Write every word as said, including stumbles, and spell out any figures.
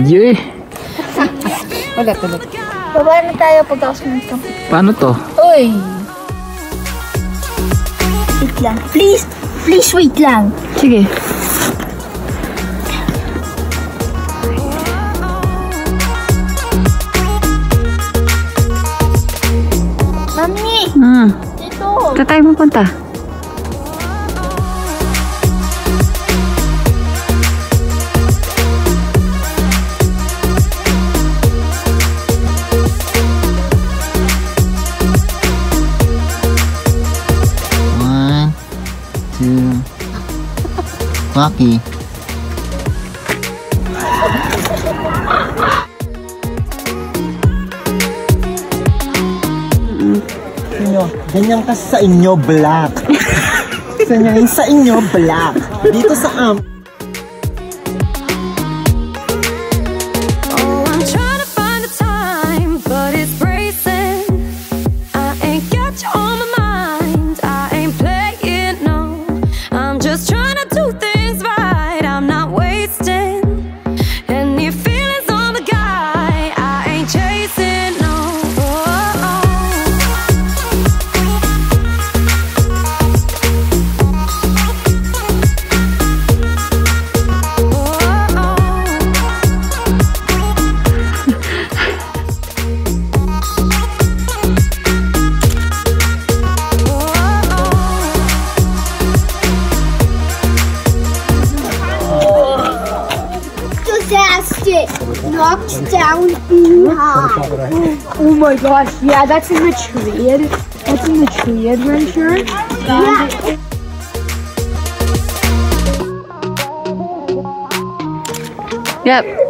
Yeah. Ulit, ulit. Baba na tayo pagkakos ng ito. Paano to? Uy! Wait lang. Please! Please wait lang. Sige. Mami! Hmm. Dito! Saan tayo mapunta? One, two, Rocky. Inyo, ganyan kasi sa inyo, black. Sa inyo, sa inyo, black. Dito sa am. Oh, I'm trying to find a time, but it's racing. I ain't got you on my mind. I ain't playing, no. I'm just trying to do things right. I'm not wasting any feelings on the guy. I ain't chasing, no. Disaster! Knocked down high. Oh my gosh, yeah, that's in the tree. That's in the tree adventure. Yeah. Yep.